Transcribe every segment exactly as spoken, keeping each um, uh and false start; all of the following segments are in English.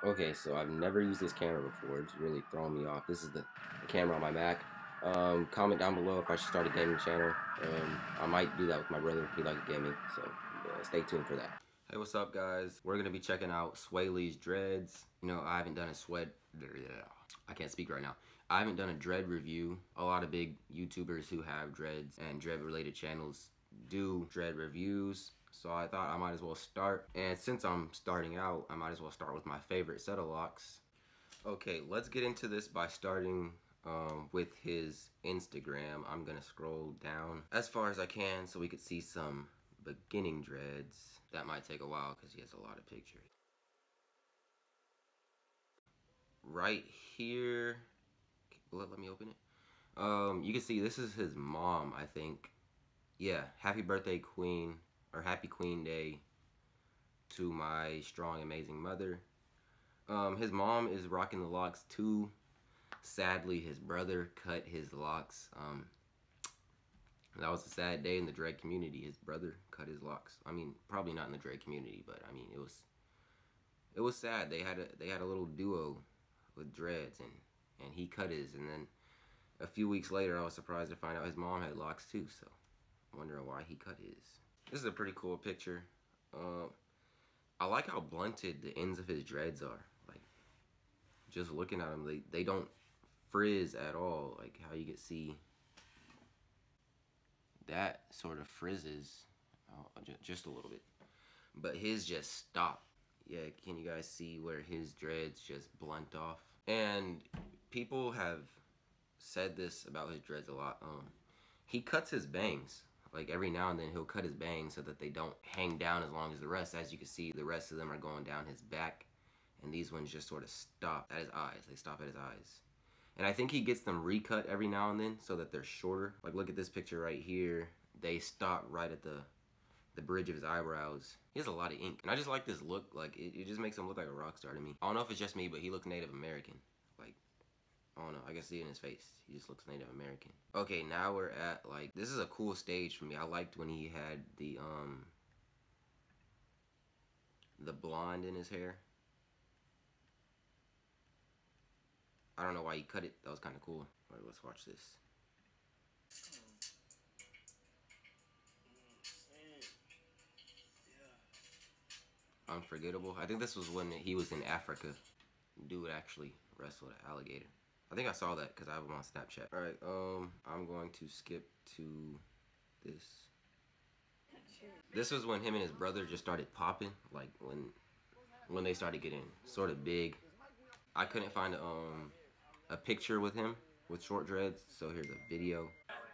Okay, so I've never used this camera before. It's really throwing me off. This is the, the camera on my Mac. Um, comment down below if I should start a gaming channel. Um, I might do that with my brother. He likes gaming, so uh, stay tuned for that. Hey, what's up, guys? We're gonna be checking out Swae's dreads. You know, I haven't done a sweat. I can't speak right now. I haven't done a dread review. A lot of big YouTubers who have dreads and dread-related channels do dread reviews. So I thought I might as well start. And since I'm starting out, I might as well start with my favorite set of locks. Okay, let's get into this by starting um, with his Instagram. I'm gonna scroll down as far as I can so we could see some beginning dreads. That might take a while because he has a lot of pictures. Right here, let, let me open it. Um, you can see this is his mom, I think. Yeah, happy birthday, Queen, or happy Queen Day to my strong, amazing mother. Um, his mom is rocking the locks too. Sadly, his brother cut his locks. Um, that was a sad day in the dread community. His brother cut his locks. I mean, probably not in the dread community, but I mean, it was it was sad. They had a they had a little duo with dreads, and and he cut his, and then a few weeks later, I was surprised to find out his mom had locks too. So, I'm wondering why he cut his. This is a pretty cool picture. Um, I like how blunted the ends of his dreads are. Like, just looking at them, they, they don't frizz at all. Like how you can see that sort of frizzes oh, just a little bit. But his just stop. Yeah, can you guys see where his dreads just blunt off? And people have said this about his dreads a lot. Um, he cuts his bangs. Like every now and then he'll cut his bangs so that they don't hang down as long as the rest. As you can see, the rest of them are going down his back, and these ones just sort of stop at his eyes. They stop at his eyes. And I think he gets them recut every now and then so that they're shorter. Like look at this picture right here. They stop right at the the bridge of his eyebrows. He has a lot of ink. And I just like this look. Like it, it just makes him look like a rock star to me. I don't know if it's just me, but he looks Native American. Like, I don't know, I can see it in his face. He just looks Native American. Okay, now we're at like, this is a cool stage for me. I liked when he had the, um, the blonde in his hair. I don't know why he cut it. That was kind of cool. All right, let's watch this. Unforgettable. I think this was when he was in Africa. Dude actually wrestled an alligator. I think I saw that because I have him on Snapchat. Alright, um, I'm going to skip to this. This was when him and his brother just started popping, like when when they started getting sort of big. I couldn't find um a picture with him with short dreads, so here's a video.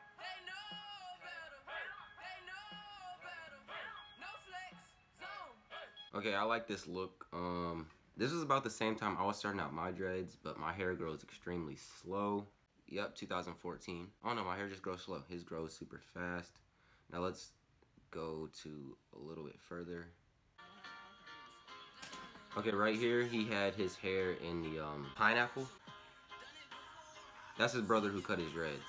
Okay, I like this look. Um, this was about the same time I was starting out my dreads, but my hair grows extremely slow. Yep, two thousand fourteen. Oh no, my hair just grows slow. His grows super fast. Now let's go to a little bit further. Okay, right here he had his hair in the um, pineapple. That's his brother who cut his dreads.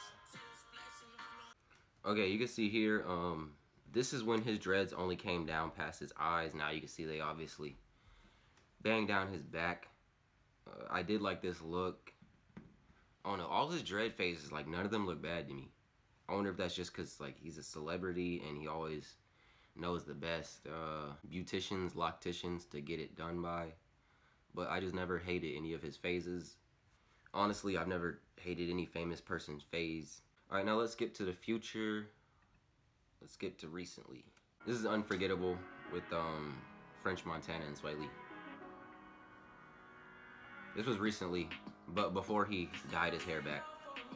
Okay, you can see here, um, this is when his dreads only came down past his eyes. Now you can see they obviously banged down his back. Uh, I did like this look. Oh no, all his dread phases, like none of them look bad to me. I wonder if that's just because like he's a celebrity and he always knows the best uh, beauticians, locticians to get it done by. But I just never hated any of his phases. Honestly, I've never hated any famous person's phase. Alright, now let's get to the future. Let's get to recently. This is Unforgettable with um, French Montana and Swae. This was recently, but before he dyed his hair back.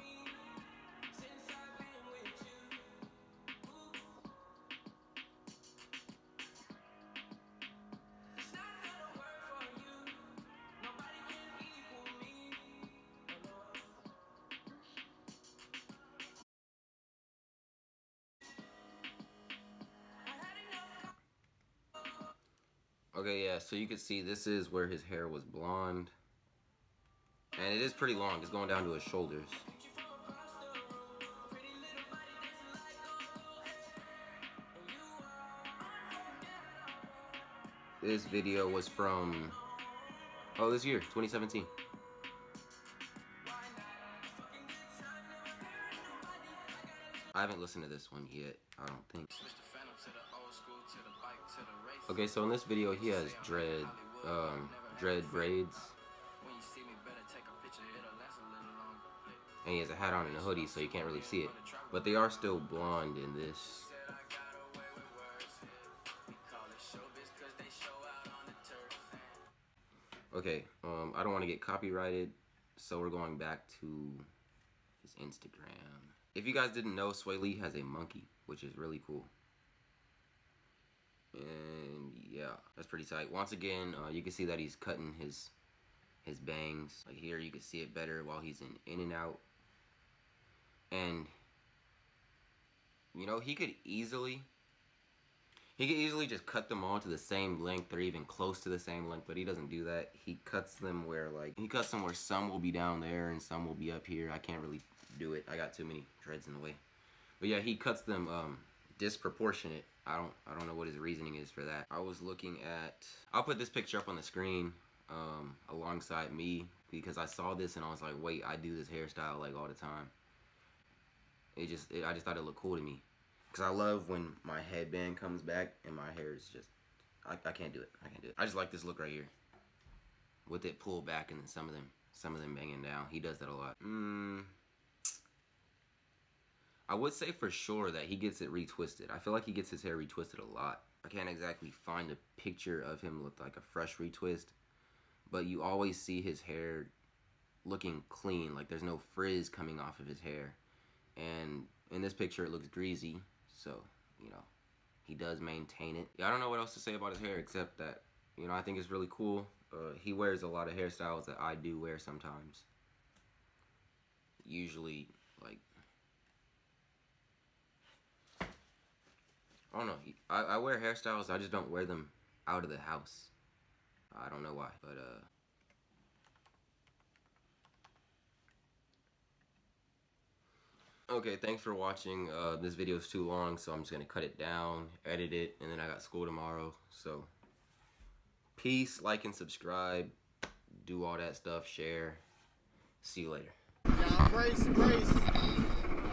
Okay, yeah, so you can see this is where his hair was blonde. And it is pretty long. It's going down to his shoulders. This video was from Oh, this year, twenty seventeen. I haven't listened to this one yet, I don't think. Okay, so in this video he has dread, um, dread braids. And he has a hat on and a hoodie, so you can't really see it. But they are still blonde in this. Okay, um, I don't want to get copyrighted, so we're going back to his Instagram. If you guys didn't know, Swae Lee has a monkey, which is really cool. And yeah, that's pretty tight. Once again, uh, you can see that he's cutting his his bangs. Like here, you can see it better while he's in in and out. And you know, he could easily he could easily just cut them all to the same length or even close to the same length, but he doesn't do that. He cuts them where like he cuts them where some will be down there and some will be up here. I can't really do it. I got too many dreads in the way. But yeah, he cuts them um disproportionate. I don't I don't know what his reasoning is for that. I was looking at I'll put this picture up on the screen um alongside me because I saw this and I was like, wait, I do this hairstyle like all the time. It just it, I just thought it looked cool to me. Cause I love when my headband comes back and my hair is just I, I can't do it. I can't do it. I just like this look right here. With it pulled back and then some of them some of them banging down. He does that a lot. Mm, I would say for sure that he gets it retwisted. I feel like he gets his hair retwisted a lot. I can't exactly find a picture of him with like a fresh retwist, but you always see his hair looking clean. Like there's no frizz coming off of his hair. And in this picture it looks greasy, so you know he does maintain it. Yeah, I don't know what else to say about his hair except that you know I think it's really cool. Uh, he wears a lot of hairstyles that I do wear sometimes. Usually like I don't know. I, I wear hairstyles. I just don't wear them out of the house. I don't know why, but uh. Okay, thanks for watching. Uh, this video is too long, so I'm just gonna cut it down, edit it, and then I got school tomorrow. So, peace, like and subscribe, do all that stuff, share. See you later. Y'all brace, brace.